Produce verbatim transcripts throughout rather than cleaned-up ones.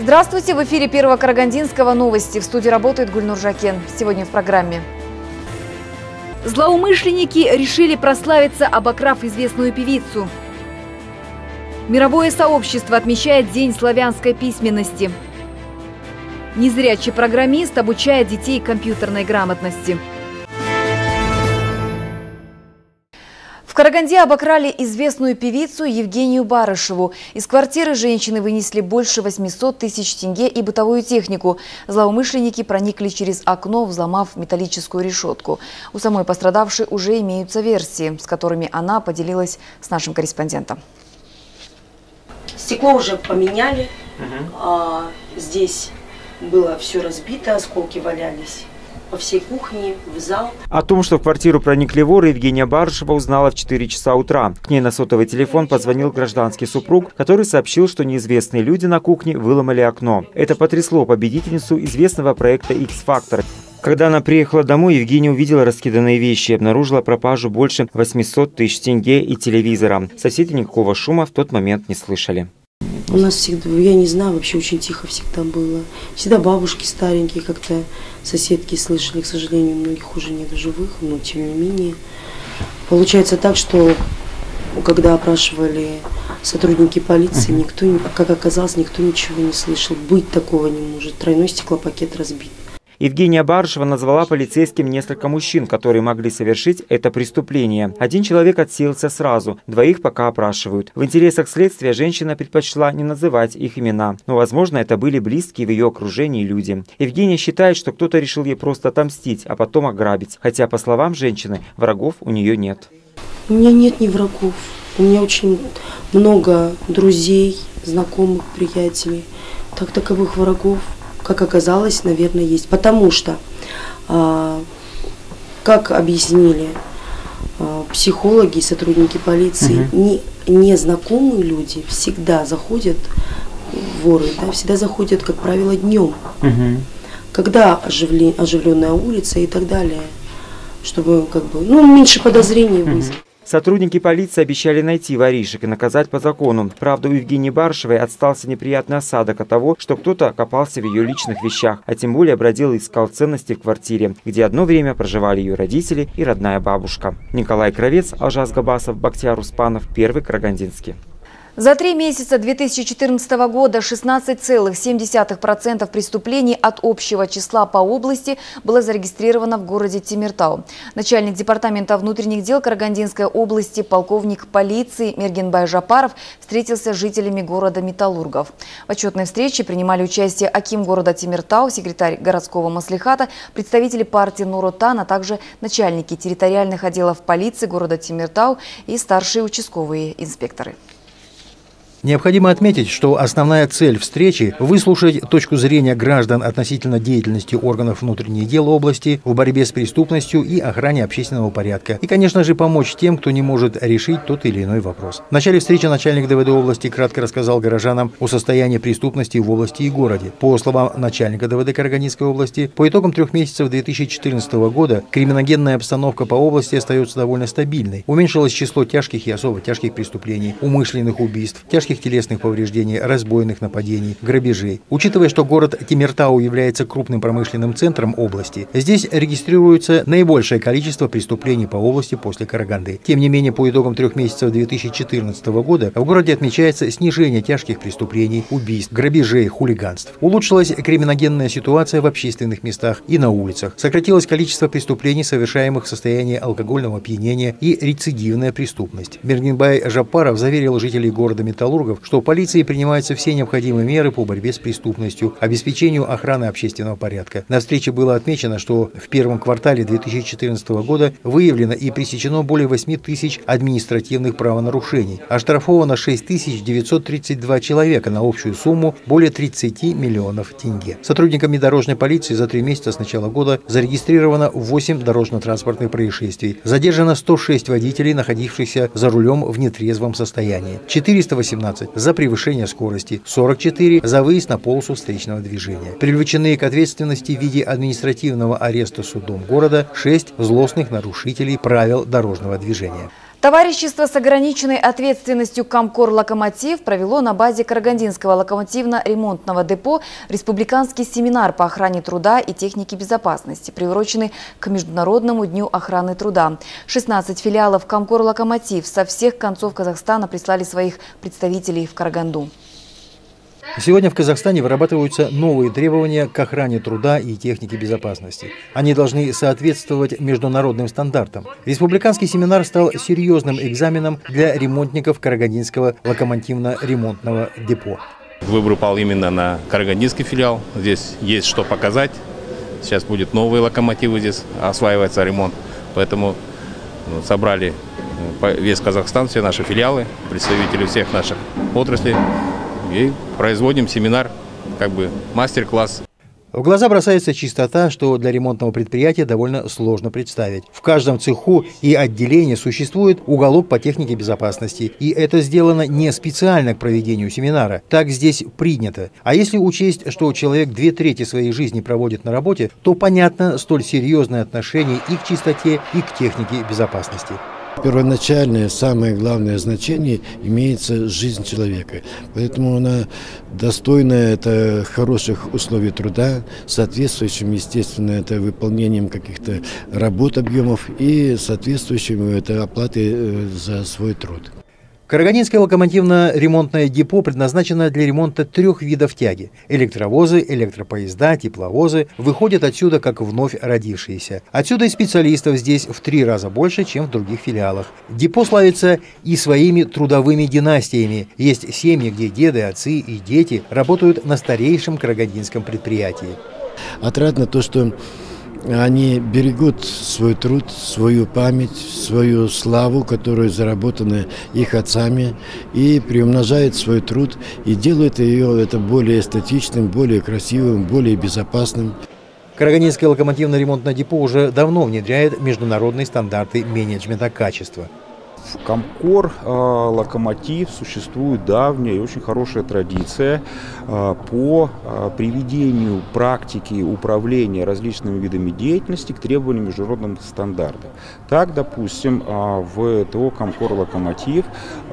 Здравствуйте! В эфире Первого Карагандинского новости. В студии работает Гульнур Жакен. Сегодня в программе. Злоумышленники решили прославиться, обокрав известную певицу. Мировое сообщество отмечает День славянской письменности. Незрячий программист обучает детей компьютерной грамотности. В Караганде обокрали известную певицу Евгению Барышеву. Из квартиры женщины вынесли больше восьмисот тысяч тенге и бытовую технику. Злоумышленники проникли через окно, взломав металлическую решетку. У самой пострадавшей уже имеются версии, с которыми она поделилась с нашим корреспондентом. Стекло уже поменяли. Угу. А, здесь было все разбито, осколки валялись по всей кухне, в зал. О том, что в квартиру проникли воры, Евгения Барышева узнала в четыре часа утра. К ней на сотовый телефон позвонил гражданский супруг, который сообщил, что неизвестные люди на кухне выломали окно. Это потрясло победительницу известного проекта X-Factor. Когда она приехала домой, Евгения увидела раскиданные вещи и обнаружила пропажу больше восьмисот тысяч тенге и телевизора. Соседи никакого шума в тот момент не слышали. У нас всегда, я не знаю, вообще очень тихо всегда было. Всегда бабушки старенькие, как-то соседки слышали, к сожалению, многих уже нет в живых, но тем не менее. Получается так, что когда опрашивали сотрудники полиции, никто, как оказалось, никто ничего не слышал. Быть такого не может. Тройной стеклопакет разбит. Евгения Барышева назвала полицейским несколько мужчин, которые могли совершить это преступление. Один человек отсеялся сразу, двоих пока опрашивают. В интересах следствия женщина предпочла не называть их имена, но, возможно, это были близкие в ее окружении люди. Евгения считает, что кто-то решил ей просто отомстить, а потом ограбить, хотя, по словам женщины, врагов у нее нет. У меня нет ни врагов, у меня очень много друзей, знакомых, приятелей, так таковых врагов, как оказалось, наверное, есть. Потому что, а, как объяснили а, психологи и сотрудники полиции, угу. не, незнакомые люди всегда заходят, воры, да, всегда заходят, как правило, днем. Угу. Когда оживлен, оживленная улица и так далее, чтобы как бы, ну, меньше подозрений вызвать. Угу. Сотрудники полиции обещали найти воришек и наказать по закону. Правда, у Евгении Барышевой остался неприятный осадок от того, что кто-то копался в ее личных вещах, а тем более бродил и искал ценности в квартире, где одно время проживали ее родители и родная бабушка. Николай Кровец, Алжас Габасов, Бахтияр Успанов, Первый Карагандинский. За три месяца две тысячи четырнадцатого года шестнадцать целых семь десятых процента преступлений от общего числа по области было зарегистрировано в городе Темиртау. Начальник департамента внутренних дел Карагандинской области, полковник полиции Мергенбай Жапаров встретился с жителями города Металлургов. В отчетной встрече принимали участие аким города Темиртау, секретарь городского маслихата, представители партии Нур-Отан, а также начальники территориальных отделов полиции города Темиртау и старшие участковые инспекторы. Необходимо отметить, что основная цель встречи – выслушать точку зрения граждан относительно деятельности органов внутренних дел области в борьбе с преступностью и охране общественного порядка. И, конечно же, помочь тем, кто не может решить тот или иной вопрос. В начале встречи начальник ДВД области кратко рассказал горожанам о состоянии преступности в области и городе. По словам начальника ДВД Карагандинской области, по итогам трех месяцев две тысячи четырнадцатого года криминогенная обстановка по области остается довольно стабильной. Уменьшилось число тяжких и особо тяжких преступлений, умышленных убийств, тяжких телесных повреждений, разбойных нападений, грабежей. Учитывая, что город Темиртау является крупным промышленным центром области, здесь регистрируется наибольшее количество преступлений по области после Караганды. Тем не менее, по итогам трех месяцев две тысячи четырнадцатого года в городе отмечается снижение тяжких преступлений, убийств, грабежей, хулиганств. Улучшилась криминогенная ситуация в общественных местах и на улицах. Сократилось количество преступлений, совершаемых в состоянии алкогольного опьянения, и рецидивная преступность. Мергенбай Жапаров заверил жителей города Металлургов, что полиции принимаются все необходимые меры по борьбе с преступностью, обеспечению охраны общественного порядка. На встрече было отмечено, что в первом квартале две тысячи четырнадцатого года выявлено и пресечено более восьми тысяч административных правонарушений, оштрафовано шесть тысяч девятьсот тридцать два человека на общую сумму более тридцати миллионов тенге. Сотрудниками дорожной полиции за три месяца с начала года зарегистрировано восемь дорожно-транспортных происшествий, задержано сто шесть водителей, находившихся за рулем в нетрезвом состоянии, четыреста восемнадцать за превышение скорости, сорок четыре за выезд на полосу встречного движения. Привлечены к ответственности в виде административного ареста судом города шесть злостных нарушителей правил дорожного движения. Товарищество с ограниченной ответственностью «Комкор Локомотив» провело на базе Карагандинского локомотивно-ремонтного депо республиканский семинар по охране труда и технике безопасности, приуроченный к Международному дню охраны труда. шестнадцать филиалов «Комкор Локомотив» со всех концов Казахстана прислали своих представителей в Караганду. Сегодня в Казахстане вырабатываются новые требования к охране труда и технике безопасности. Они должны соответствовать международным стандартам. Республиканский семинар стал серьезным экзаменом для ремонтников Карагандинского локомотивно-ремонтного депо. Выбор упал именно на карагандинский филиал. Здесь есть что показать. Сейчас будет новые локомотивы, здесь осваивается ремонт. Поэтому ну, собрали весь Казахстан, все наши филиалы, представители всех наших отраслей. И производим семинар, как бы мастер-класс. В глаза бросается чистота, что для ремонтного предприятия довольно сложно представить. В каждом цеху и отделении существует уголок по технике безопасности. И это сделано не специально к проведению семинара. Так здесь принято. А если учесть, что человек две трети своей жизни проводит на работе, то понятно столь серьезное отношение и к чистоте, и к технике безопасности. Первоначальное, самое главное значение имеется жизнь человека. Поэтому она достойна это хороших условий труда, соответствующим, естественно, это выполнением каких-то работ, объемов и соответствующим это оплаты за свой труд. Карагандинское локомотивно-ремонтное депо предназначено для ремонта трех видов тяги. Электровозы, электропоезда, тепловозы выходят отсюда как вновь родившиеся. Отсюда и специалистов здесь в три раза больше, чем в других филиалах. Депо славится и своими трудовыми династиями. Есть семьи, где деды, отцы и дети работают на старейшем карагандинском предприятии. Отрадно то, что они берегут свой труд, свою память, свою славу, которая заработана их отцами, и приумножают свой труд, и делают ее это более эстетичным, более красивым, более безопасным. Карагандинское локомотивно-ремонтное депо уже давно внедряет международные стандарты менеджмента качества. В Комкор Локомотив существует давняя и очень хорошая традиция по приведению практики управления различными видами деятельности к требованиям международных стандартов. Так, допустим, в ТО Комкор Локомотив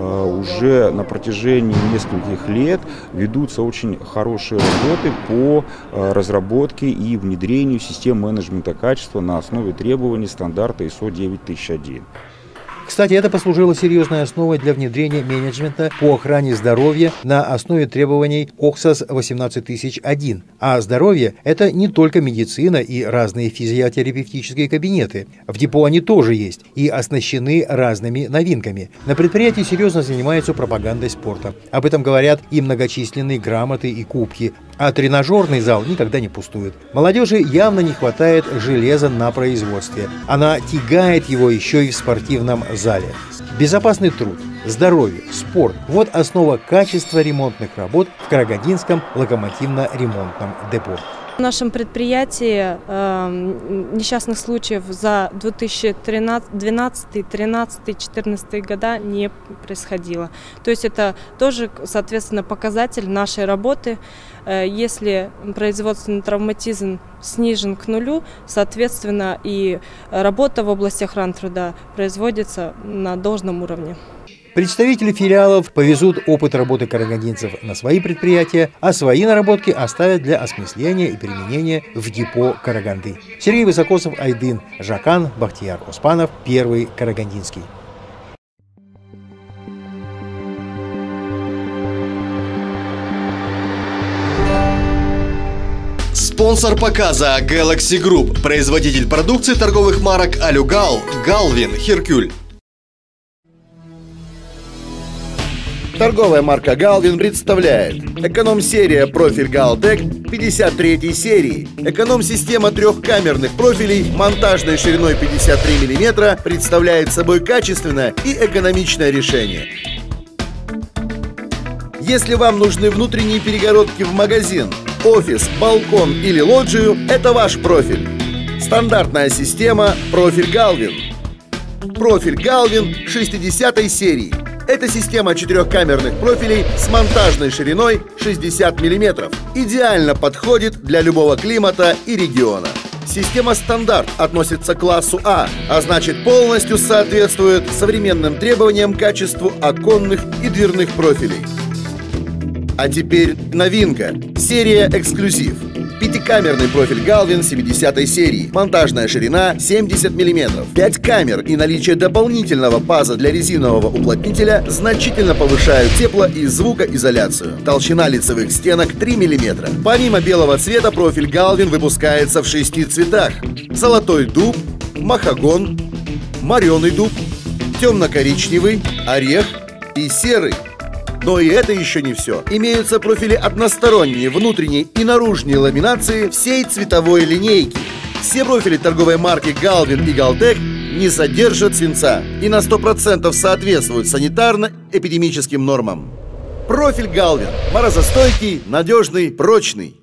уже на протяжении нескольких лет ведутся очень хорошие работы по разработке и внедрению систем менеджмента качества на основе требований стандарта ай эс о девять тысяч один. Кстати, это послужило серьезной основой для внедрения менеджмента по охране здоровья на основе требований ОХСАС восемнадцать тысяч один. А здоровье – это не только медицина и разные физиотерапевтические кабинеты. В депо они тоже есть и оснащены разными новинками. На предприятии серьезно занимаются пропагандой спорта. Об этом говорят и многочисленные грамоты и кубки. А тренажерный зал никогда не пустует. Молодежи явно не хватает железа на производстве. Она тягает его еще и в спортивном зале. Безопасный труд, здоровье, спорт – вот основа качества ремонтных работ в Карагандинском локомотивно-ремонтном депо. В нашем предприятии э, несчастных случаев за две тысячи двенадцатый, две тысячи тринадцатый, две тысячи четырнадцатый года не происходило. То есть это тоже, соответственно, показатель нашей работы. Э, если производственный травматизм снижен к нулю, соответственно, и работа в области охраны труда производится на должном уровне. Представители филиалов повезут опыт работы карагандинцев на свои предприятия, а свои наработки оставят для осмысления и применения в депо Караганды. Сергей Высокосов, Айдын Жакан, Бахтияр Оспанов, Первый Карагандинский. Спонсор показа Galaxy Group, производитель продукции торговых марок Алюгал, Галвин, Херкюль. Торговая марка Галвин представляет эконом-серия профиль Галтек пятьдесят третьей серии. Эконом-система трехкамерных профилей монтажной шириной пятьдесят три миллиметра представляет собой качественное и экономичное решение. Если вам нужны внутренние перегородки в магазин, офис, балкон или лоджию, это ваш профиль. Стандартная система профиль Галвин. Профиль Галвин шестидесятой серии. Это система четырехкамерных профилей с монтажной шириной шестьдесят миллиметров. Идеально подходит для любого климата и региона. Система «Стандарт» относится к классу А, а значит полностью соответствует современным требованиям к качеству оконных и дверных профилей. А теперь новинка. Серия «Эксклюзив». Пятикамерный профиль Galvin семидесятой серии. Монтажная ширина семьдесят миллиметров. Пять камер и наличие дополнительного паза для резинового уплотнителя значительно повышают тепло- и звукоизоляцию. Толщина лицевых стенок три миллиметра. Помимо белого цвета, профиль Galvin выпускается в шести цветах. Золотой дуб, махагон, мореный дуб, темно-коричневый, орех и серый. Но и это еще не все. Имеются профили односторонние, внутренней и наружной ламинации всей цветовой линейки. Все профили торговой марки Galvin и Galtech не содержат свинца и на сто процентов соответствуют санитарно-эпидемическим нормам. Профиль Galvin. Морозостойкий, надежный, прочный.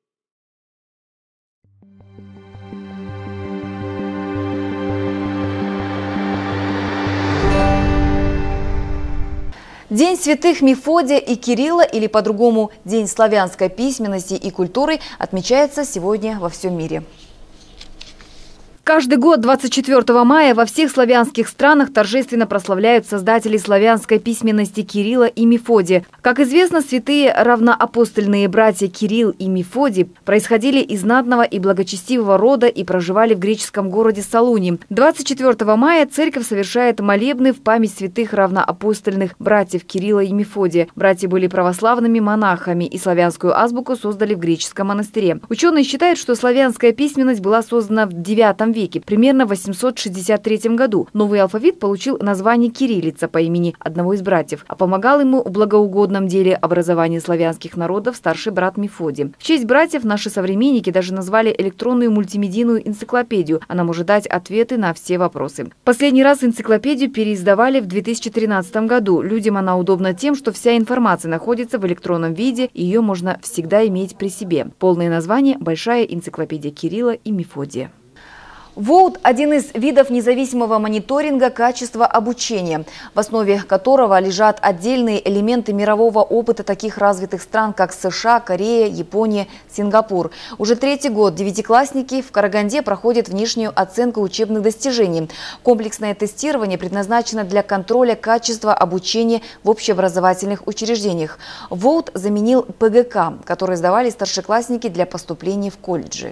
День святых Мефодия и Кирилла, или по-другому День славянской письменности и культуры, отмечается сегодня во всем мире. Каждый год двадцать четвёртого мая во всех славянских странах торжественно прославляют создателей славянской письменности Кирилла и Мефодия. Как известно, святые равноапостольные братья Кирилл и Мефодий происходили из знатного и благочестивого рода и проживали в греческом городе Салуни. двадцать четвёртого мая церковь совершает молебны в память святых равноапостольных братьев Кирилла и Мефодия. Братья были православными монахами и славянскую азбуку создали в греческом монастыре. Ученые считают, что славянская письменность была создана в девятом веке. веке, примерно в восемьсот шестьдесят третьем году. Новый алфавит получил название кириллица по имени одного из братьев, а помогал ему в благоугодном деле образования славянских народов старший брат Мефодий. В честь братьев наши современники даже назвали электронную мультимедийную энциклопедию. Она может дать ответы на все вопросы. Последний раз энциклопедию переиздавали в две тысячи тринадцатом году. Людям она удобна тем, что вся информация находится в электронном виде, и ее можно всегда иметь при себе. Полное название – Большая энциклопедия Кирилла и Мефодия. ВОУТ – один из видов независимого мониторинга качества обучения, в основе которого лежат отдельные элементы мирового опыта таких развитых стран, как США, Корея, Япония, Сингапур. Уже третий год девятиклассники в Караганде проходят внешнюю оценку учебных достижений. Комплексное тестирование предназначено для контроля качества обучения в общеобразовательных учреждениях. ВОУТ заменил ПГК, который сдавали старшеклассники для поступления в колледжи.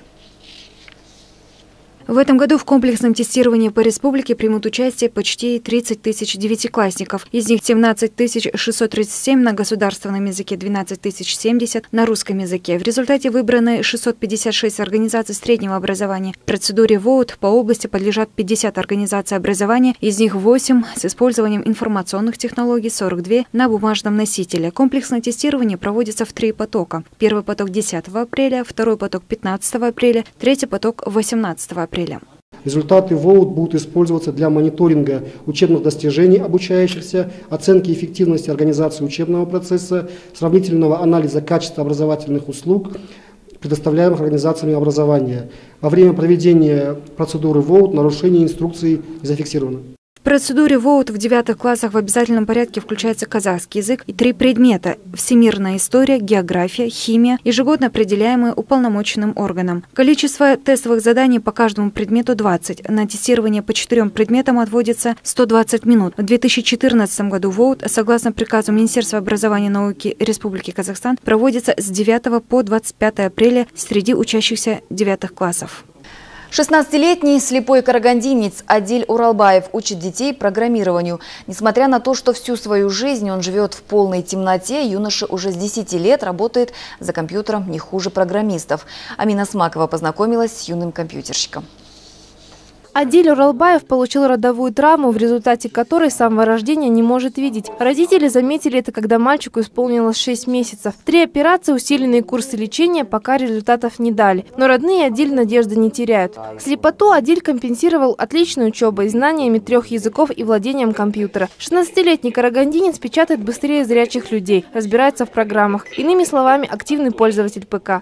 В этом году в комплексном тестировании по республике примут участие почти тридцать тысяч девятиклассников. Из них семнадцать тысяч шестьсот тридцать семь на государственном языке, двенадцать тысяч семьдесят на русском языке. В результате выбраны шестьсот пятьдесят шесть организаций среднего образования. Процедуре ВОУТ по области подлежат пятьдесят организаций образования, из них восемь с использованием информационных технологий, сорок два на бумажном носителе. Комплексное тестирование проводится в три потока. Первый поток десятого апреля, второй поток пятнадцатого апреля, третий поток восемнадцатого апреля. Результаты ВОУТ будут использоваться для мониторинга учебных достижений обучающихся, оценки эффективности организации учебного процесса, сравнительного анализа качества образовательных услуг, предоставляемых организациями образования. Во время проведения процедуры ВОУТ нарушение инструкций не зафиксировано. В процедуре ВОУТ в девятых классах в обязательном порядке включается казахский язык и три предмета – всемирная история, география, химия, ежегодно определяемые уполномоченным органом. Количество тестовых заданий по каждому предмету – двадцать. На тестирование по четырем предметам отводится сто двадцать минут. В две тысячи четырнадцатом году ВОУТ, согласно приказу Министерства образования и науки Республики Казахстан, проводится с девятого по двадцать пятое апреля среди учащихся девятых классов. шестнадцатилетний слепой карагандинец Адиль Уралбаев учит детей программированию. Несмотря на то, что всю свою жизнь он живет в полной темноте, юноша уже с десяти лет работает за компьютером не хуже программистов. Амина Смакова познакомилась с юным компьютерщиком. Адиль Уралбаев получил родовую травму, в результате которой с самого рождения не может видеть. Родители заметили это, когда мальчику исполнилось шесть месяцев. Три операции, усиленные курсы лечения пока результатов не дали. Но родные Адиль надежды не теряют. Слепоту Адиль компенсировал отличной учебой, знаниями трех языков и владением компьютера. шестнадцатилетний карагандинец печатает быстрее зрячих людей, разбирается в программах. Иными словами, активный пользователь ПК.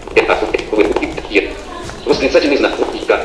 Восклицательный знак.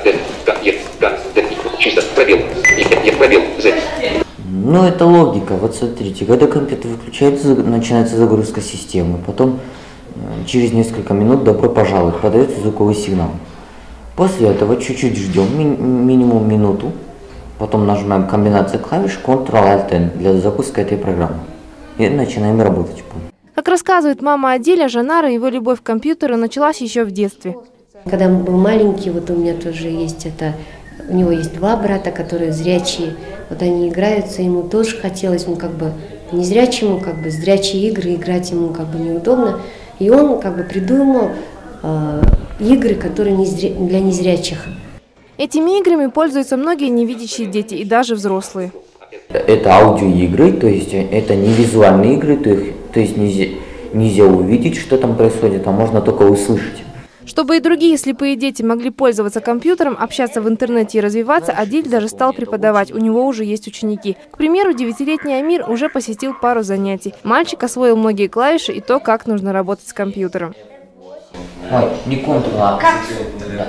Чисто. Пробел. Пробел. Ну, это логика. Вот смотрите, когда компьютер выключается, начинается загрузка системы. Потом через несколько минут «добро пожаловать» подается звуковой сигнал. После этого чуть-чуть ждем, ми минимум минуту. Потом нажимаем комбинацию клавиш контрол-Alt-N для запуска этой программы. И начинаем работать. Как рассказывает мама Аделя, Жанара, его любовь к компьютеру началась еще в детстве. Когда он был маленький, вот у меня тоже есть это, у него есть два брата, которые зрячие, вот они играются, ему тоже хотелось, ну как бы незрячему, как бы зрячие игры играть ему как бы неудобно, и он как бы придумал э, игры, которые незря... для незрячих. Этими играми пользуются многие невидящие дети и даже взрослые. Это аудиоигры, то есть это не визуальные игры, то есть, то есть нельзя, нельзя увидеть, что там происходит, а можно только услышать. Чтобы и другие слепые дети могли пользоваться компьютером, общаться в интернете и развиваться, Адиль даже стал преподавать. У него уже есть ученики. К примеру, девятилетний Амир уже посетил пару занятий. Мальчик освоил многие клавиши и то, как нужно работать с компьютером. Ой, не контур, а как? Да.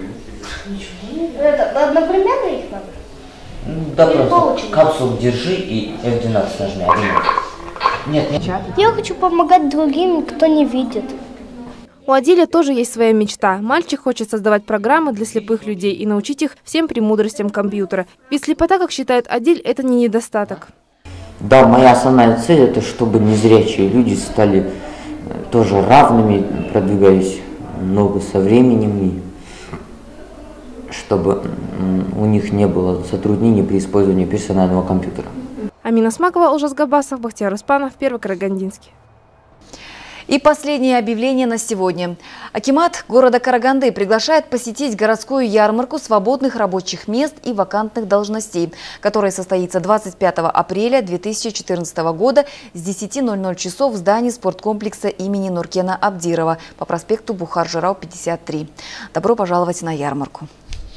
Это одновременно их надо? Да, просто капсулу держи и эф двенадцать нажми. Нет, нет. Я хочу помогать другим, кто не видит. У Адиля тоже есть своя мечта. Мальчик хочет создавать программы для слепых людей и научить их всем премудростям компьютера. Ведь слепота, как считает Адиль, это не недостаток. Да, моя основная цель – это чтобы незрячие люди стали тоже равными, продвигаясь много со временем, и чтобы у них не было затруднений при использовании персонального компьютера. Амина Смакова, Ужас Габасов, Бахтияр Успанов, Первый Карагандинский. И последнее объявление на сегодня. Акимат города Караганды приглашает посетить городскую ярмарку свободных рабочих мест и вакантных должностей, которая состоится двадцать пятого апреля две тысячи четырнадцатого года с десяти ноль-ноль часов в здании спорткомплекса имени Нуркена Абдирова по проспекту Бухар-Жырау, пятьдесят три. Добро пожаловать на ярмарку.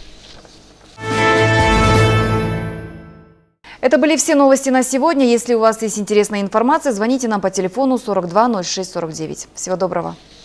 Это были все новости на сегодня. Если у вас есть интересная информация, звоните нам по телефону сорок два ноль шесть сорок девять. Всего доброго.